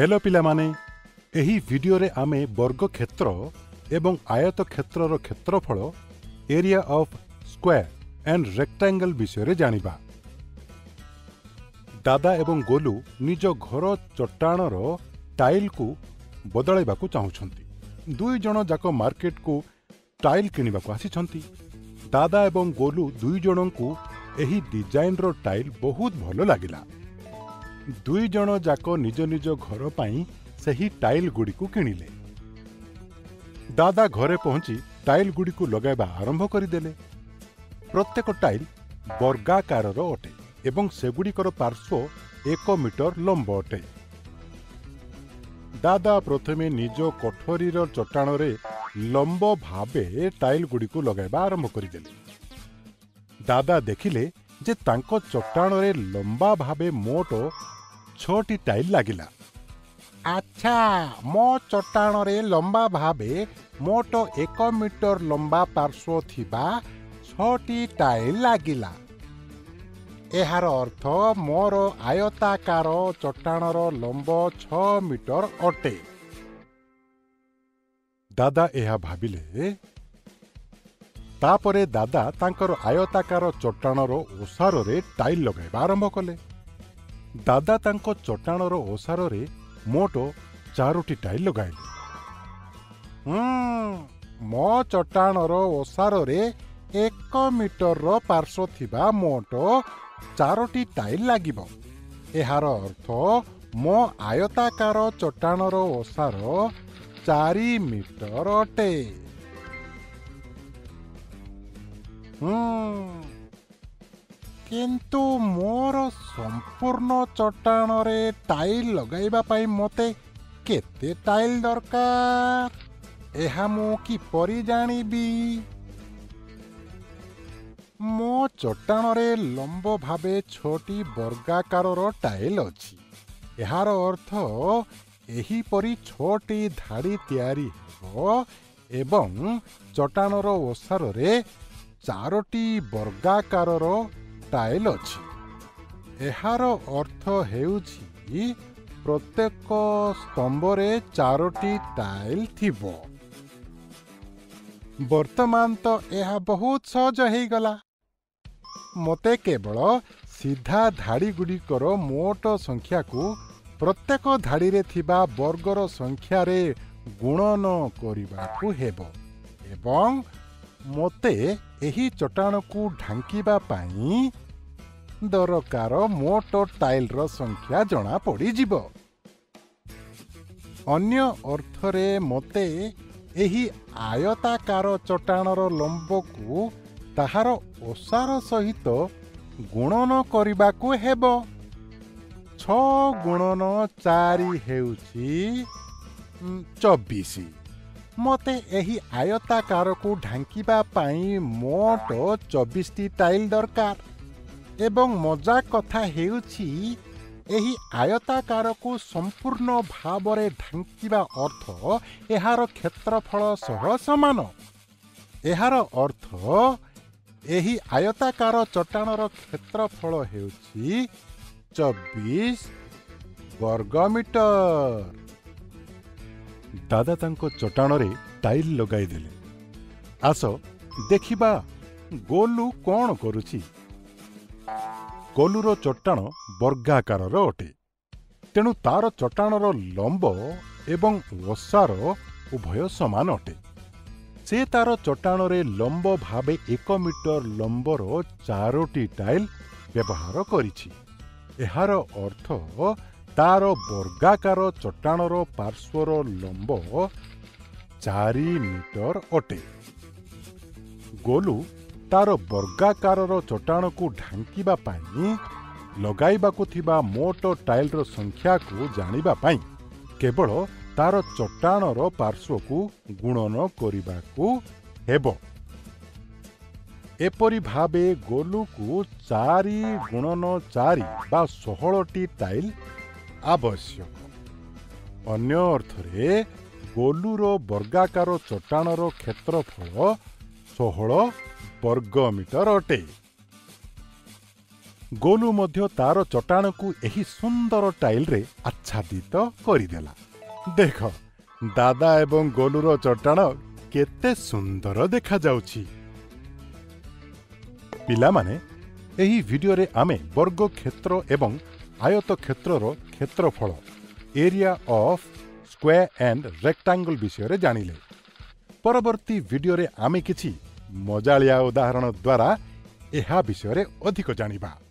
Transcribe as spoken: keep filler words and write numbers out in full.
Hello पिलामाने, एही video रे आमे वर्ग क्षेत्र एवं आयत क्षेत्रर क्षेत्रफल area of square and rectangle विषय रे जानिबा। दादा एवं गोलू निज घर चट्टाणर टाइल को बदलाइबाकू चाहुछंती। दुई जण जाक मार्केट को टाइल किनिबाकू आसिछंती। दादा एवं गोलू दुई जनकू एही डिजाइन रो टाइल बहुत भलो लागिला। दुई जण जाक निज निज घर पाई सही टाइल गुडी को किनिले। दादा घरे पहुंची टाइल गुडी को लगाइबा आरंभ करिदेले। प्रत्येक टाइल वर्गाकारर अटे एवं सेगुड़िकर पार्श्व एक मीटर लंब अटे। दादा प्रथमे निज कोठरीर चट्टाणरे लंब भावे टाइल गुडी को लगाइबा आरंभ करिदेले। दादा देखिले जे तांको चट्टाणरे लंबा भावे मोट छटी टाइल लागिला। अच्छा, मो चट्टाणरे लंबा भावे मोट एक मीटर लंबा पार्श्व थिबा छटी टाइल लागिला। एहार अर्थ मोर आयताकार चट्टाणर लंब छ मीटर अटे। दादा एहा भाबिले। तापरे दादा तांकर आयताकार चट्टाणर ओसारे टाइल लगाइबा आरंभ कले। दादा तांको चट्टाणर ओसारे मोट चारोटी टाइल लगाइले। हम्म मो चट्टाणर ओसारे एक मीटर पार्श्व थिबा मोट चारोटी टाइल लागिबो। एहार अर्थ मो आयताकार चट्टाणर ओसार चारि मीटर अटे। हम्म किंतु मोर संपूर्ण चट्टाणरे टाइल लगाइबा पाई मते केते टाइल दरकार, एहा मु किपरि जानिबी? मो चट्टाणरे लंब भावे छोटी वर्गाकारर टाइल अछि। एहार अर्थ एही परि छोटी धाड़ी तयारी हेबो एवं चट्टाणर ओसारे चारोटी वर्गाकारर टाइल अछि। एहार अर्थ हेउछि प्रत्येक स्तंभरे चारोटी टाइल थिबो। वर्तमान तो एहा बहुत सहज हेई गला। मते केवल सीधा धाड़ी गुड़िकर मोट संख्या को प्रत्येक धाड़ी रे थिबा वर्गर संख्या रे गुणन करिबाकू हेबो एवं मते एही चट्टाण को ढांकिबा पाई दरकार मोट टाइल रो संख्या जणा पड़ी जिवो। अन्य अर्थरे मते एही आयताकार चट्टाणर लंब को ताहार ओसार सहित गुणन करिबाकू हेबो। छ गुणन चारि हेउछि चौबीस। मते एही आयताकार को ढांकिबा पाई मोट चौबीस टी टाइल दरकार एवं मजा कथा हेउछि एही आयताकार को संपूर्ण भावरे ढांकिबा अर्थ एहार क्षेत्रफल सह समान। एहार अर्थ एही आयताकार चट्टाणर क्षेत्रफल हेउछि चौबीस वर्गमीटर। दादा तांको चट्टाणरे टाइल लगाई देले। आस देखिबा गोलू कौन करुछि। गोलूर चट्टाण वर्गाकारर अटे, तेणु तार चट्टाणर लंब एवं ओसार उभय समान अटे। से तार चट्टाणरे लंब भावे एक मीटर लंबर चारोटी टाइल व्यवहार करिछि। एहार अर्थ तार वर्गाकार चट्टाणर पार्श्वर लंब चारि मीटर अटे। गोलू तार वर्गाकारर चट्टाण को ढांकिबा पाई लगाइबाकू थिबा मोट टाइल रो संख्या को जानिबा पाई केवल तार चट्टाणर पार्श्व को गुणन करिबाकू हेबो। एपरि भावे गोलू को चारि गुणन चारि बा षोहलटी टाइल आवश्यक। अन्य अर्थरे गोलूर वर्गाकार चट्टाणर क्षेत्रफल षोहल वर्गमीटर अटे। ଗୋଲୁ ମଧ୍ୟ ତାର ଚଟାଣକୁ ଏହି ସୁନ୍ଦର ଟାଇଲରେ ଆଚ୍ଛାଦିତ କରିଦେଲା। ଦେଖ ଦାଦା ଏବଂ ଗୋଲୁର ଚଟାଣ କେତେ ସୁନ୍ଦର ଦେଖାଯାଉଛି। ପିଲାମାନେ, ଏହି ଭିଡିଓରେ ଆମେ ବର୍ଗ କ୍ଷେତ୍ର ଏବଂ ଆୟତ କ୍ଷେତ୍ରର କ୍ଷେତ୍ରଫଳ area of square and rectangle ବିଷୟରେ ଜାଣିଲେ। ପରବର୍ତ୍ତୀ ଭିଡିଓରେ ଆମେ କିଛି ମଜାଳିଆ ଉଦାହରଣ ଦ୍ୱାରା ଏହା ବିଷୟରେ ଅଧିକ ଜାଣିବା।